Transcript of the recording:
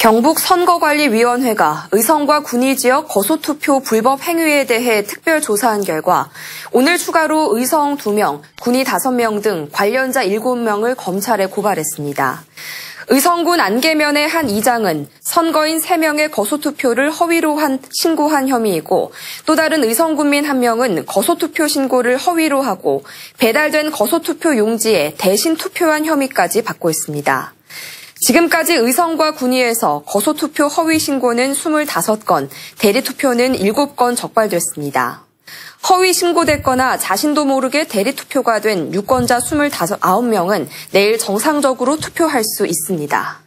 경북선거관리위원회가 의성과 군위 지역 거소투표 불법 행위에 대해 특별조사한 결과 오늘 추가로 의성 2명, 군위 5명 등 관련자 7명을 검찰에 고발했습니다. 의성군 안계면의 한 이장은 선거인 3명의 거소투표를 허위로 신고한 혐의이고 또 다른 의성군민 1명은 거소투표 신고를 허위로 하고 배달된 거소투표 용지에 대신 투표한 혐의까지 받고 있습니다. 지금까지 의성과 군위에서 거소투표 허위 신고는 25건, 대리투표는 7건 적발됐습니다. 허위 신고됐거나 자신도 모르게 대리투표가 된 유권자 29명은 내일 정상적으로 투표할 수 있습니다.